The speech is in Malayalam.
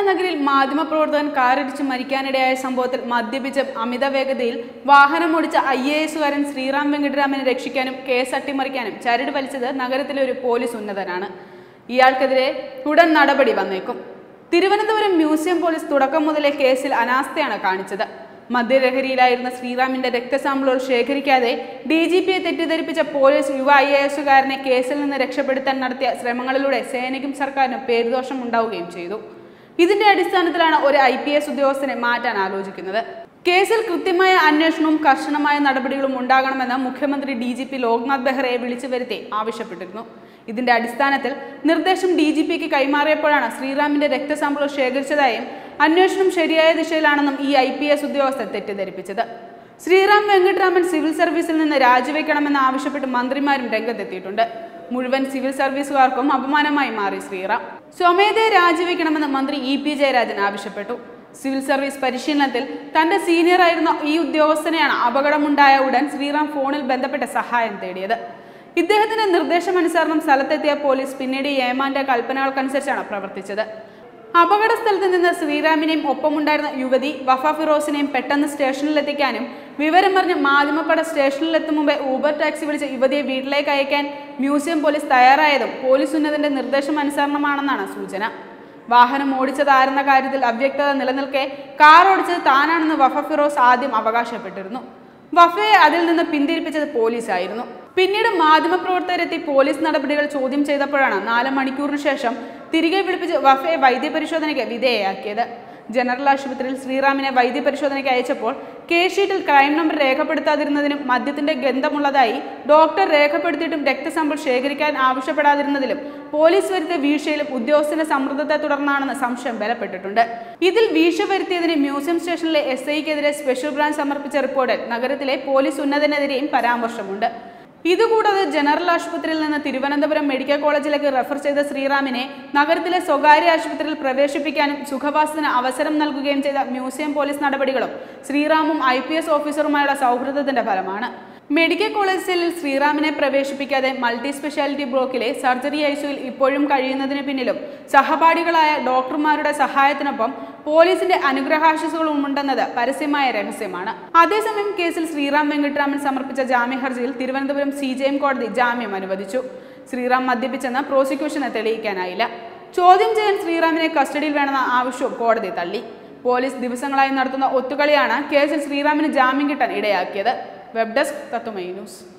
നഗരിൽ മാധ്യമപ്രവർത്തകൻ കാറിടിച്ച് മരിക്കാനിടയായ സംഭവത്തിൽ മദ്യപിച്ച് അമിത വേഗതയിൽ വാഹനമോടിച്ച IAS-കാരൻ ശ്രീറാം വെങ്കിട്ടരാമനെ രക്ഷിക്കാനും കേസ് അട്ടിമറിക്കാനും ചരട് വലിച്ചത് നഗരത്തിലെ ഒരു പോലീസ് ഉന്നതനാണ്. ഇയാൾക്കെതിരെ ഉടൻ നടപടി വന്നേക്കും. തിരുവനന്തപുരം മ്യൂസിയം പോലീസ് തുടക്കം മുതലേ കേസിൽ അനാസ്ഥയാണ് കാണിച്ചത്. മദ്യലഹരിയിലായിരുന്ന ശ്രീറാമിന്റെ രക്തസാമ്പിളുകൾ ശേഖരിക്കാതെ DGPയെ തെറ്റിദ്ധരിപ്പിച്ച പോലീസ് യുവ IAS-കാരനെ കേസിൽ നിന്ന് രക്ഷപ്പെടുത്താൻ നടത്തിയ ശ്രമങ്ങളിലൂടെ സേനയ്ക്കും സർക്കാരിനും പേരുദോഷം ഉണ്ടാവുകയും ചെയ്തു. ഇതിന്റെ അടിസ്ഥാനത്തിലാണ് ഒരു IPS ഉദ്യോഗസ്ഥനെ മാറ്റാൻ ആലോചിക്കുന്നത്. കേസിൽ കൃത്യമായ അന്വേഷണവും കർശനമായ നടപടികളും ഉണ്ടാകണമെന്ന് മുഖ്യമന്ത്രി DGP ലോക്നാഥ് ബെഹ്റയെ വിളിച്ചു വരുത്തി ആവശ്യപ്പെട്ടിരുന്നു. ഇതിന്റെ അടിസ്ഥാനത്തിൽ നിർദ്ദേശം DGPക്ക് കൈമാറിയപ്പോഴാണ് ശ്രീറാമിന്റെ രക്തസാമ്പിളുകൾ ശേഖരിച്ചതായും അന്വേഷണം ശരിയായ ദിശയിലാണെന്നും ഈ IPS ഉദ്യോഗസ്ഥർ തെറ്റിദ്ധരിപ്പിച്ചത്. ശ്രീറാം വെങ്കിട്ടരാമൻ സിവിൽ സർവീസിൽ നിന്ന് രാജിവെക്കണമെന്ന് ആവശ്യപ്പെട്ട് മന്ത്രിമാരും രംഗത്തെത്തിയിട്ടുണ്ട്. മുഴുവൻ സിവിൽ സർവീസുകാർക്കും അപമാനമായി മാറി ശ്രീറാം. സ്വമേധയെ രാജിവെക്കണമെന്ന് മന്ത്രി EP ജയരാജൻ ആവശ്യപ്പെട്ടു. സിവിൽ സർവീസ് പരിശീലനത്തിൽ തന്റെ സീനിയറായിരുന്ന ഈ ഉദ്യോഗസ്ഥനെയാണ് അപകടമുണ്ടായ ഉടൻ ശ്രീറാം ഫോണിൽ ബന്ധപ്പെട്ട സഹായം തേടിയത്. ഇദ്ദേഹത്തിന്റെ നിർദ്ദേശമനുസരണം സ്ഥലത്തെത്തിയ പോലീസ് പിന്നീട് ഏമാന്റെ കൽപ്പനകൾക്കനുസരിച്ചാണ് പ്രവർത്തിച്ചത്. അപകട സ്ഥലത്ത് നിന്ന് ശ്രീറാമിനെയും ഒപ്പമുണ്ടായിരുന്ന യുവതി വഫ ഫിറോസിനെയും പെട്ടെന്ന് സ്റ്റേഷനിലെത്തിക്കാനും വിവരമറിഞ്ഞ് മാധ്യമപ്പട സ്റ്റേഷനിലെത്തും മുമ്പേ ഊബർ ടാക്സി വിളിച്ച് യുവതിയെ വീട്ടിലേക്ക് അയക്കാൻ മ്യൂസിയം പോലീസ് തയ്യാറായതും പോലീസ് ഉന്നതന്റെ നിർദ്ദേശമനുസരണമാണെന്നാണ് സൂചന. വാഹനം ഓടിച്ചതാരെന്ന കാര്യത്തിൽ അവ്യക്തത നിലനിൽക്കെ കാർ ഓടിച്ചത് താനാണെന്ന് വഫ ഫിറോസ് ആദ്യം അവകാശപ്പെട്ടിരുന്നു. വഫയെ അതിൽ നിന്ന് പിന്തിരിപ്പിച്ചത് പോലീസായിരുന്നു. പിന്നീട് മാധ്യമപ്രവർത്തകരെത്തി പോലീസ് നടപടികൾ ചോദ്യം ചെയ്തപ്പോഴാണ് 4 മണിക്കൂറിന് ശേഷം തിരികെ വിളിപ്പിച്ച് വഫയെ വൈദ്യപരിശോധനയ്ക്ക് വിധേയയാക്കിയത്. ജനറൽ ആശുപത്രിയിൽ ശ്രീറാമിനെ വൈദ്യപരിശോധനയ്ക്ക് അയച്ചപ്പോൾ കേസ് ഷീറ്റിൽ ക്രൈം നമ്പർ രേഖപ്പെടുത്താതിരുന്നതിനും മദ്യത്തിന്റെ ഗന്ധമുള്ളതായി ഡോക്ടർ രേഖപ്പെടുത്തിയിട്ടും രക്തസാമ്പിൾ ശേഖരിക്കാൻ ആവശ്യപ്പെടാതിരുന്നതിലും പോലീസ് വരുത്തിയ വീഴ്ചയിലും ഉദ്യോഗസ്ഥന്റെ സമ്മർദ്ദത്തെ തുടർന്നാണെന്ന് സംശയം ബലപ്പെട്ടിട്ടുണ്ട്. ഇതിൽ വീഴ്ച വരുത്തിയതിന് മ്യൂസിയം സ്റ്റേഷനിലെ SIക്കെതിരെ സ്പെഷ്യൽ ബ്രാഞ്ച് സമർപ്പിച്ച റിപ്പോർട്ടിൽ നഗരത്തിലെ പോലീസ് ഉന്നതനെതിരെയും പരാമർശമുണ്ട്. ഇതുകൂടാതെ ജനറൽ ആശുപത്രിയിൽ നിന്ന് തിരുവനന്തപുരം മെഡിക്കൽ കോളേജിലേക്ക് റെഫർ ചെയ്ത ശ്രീറാമിനെ നഗരത്തിലെ സ്വകാര്യ ആശുപത്രിയിൽ പ്രവേശിപ്പിക്കാനും സുഖവാസത്തിന് അവസരം നൽകുകയും ചെയ്ത മ്യൂസിയം പോലീസ് നടപടികളും ശ്രീറാമും IPS ഓഫീസറുമായുള്ള സൗഹൃദത്തിന്റെ ഫലമാണ്. മെഡിക്കൽ കോളേജ് സെല്ലിൽ ശ്രീറാമിനെ പ്രവേശിപ്പിക്കാതെ മൾട്ടി സ്പെഷ്യാലിറ്റി ബ്ലോക്കിലെ സർജറി ICUവിൽ ഇപ്പോഴും കഴിയുന്നതിന് പിന്നിലും സഹപാഠികളായ ഡോക്ടർമാരുടെ സഹായത്തിനൊപ്പം പോലീസിന്റെ അനുഗ്രഹാശിസുകളും ഉണ്ടെന്നത് പരസ്യമായ രഹസ്യമാണ്. അതേസമയം കേസിൽ ശ്രീറാം വെങ്കിട്ടരാമൻ സമർപ്പിച്ച ജാമ്യ ഹർജിയിൽ തിരുവനന്തപുരം CJM കോടതി ജാമ്യം അനുവദിച്ചു. ശ്രീറാം മദ്യപിച്ചെന്ന് പ്രോസിക്യൂഷന് തെളിയിക്കാനായില്ല. ചോദ്യം ചെയ്യാൻ ശ്രീറാമിനെ കസ്റ്റഡിയിൽ വേണമെന്ന ആവശ്യവും കോടതി തള്ളി. പോലീസ് ദിവസങ്ങളായി നടത്തുന്ന ഒത്തുകളിയാണ് കേസിൽ ശ്രീറാമിന് ജാമ്യം കിട്ടാൻ ഇടയാക്കിയത്. വെബ് ഡെസ്ക് തത്തുമൈ ന്യൂസ്.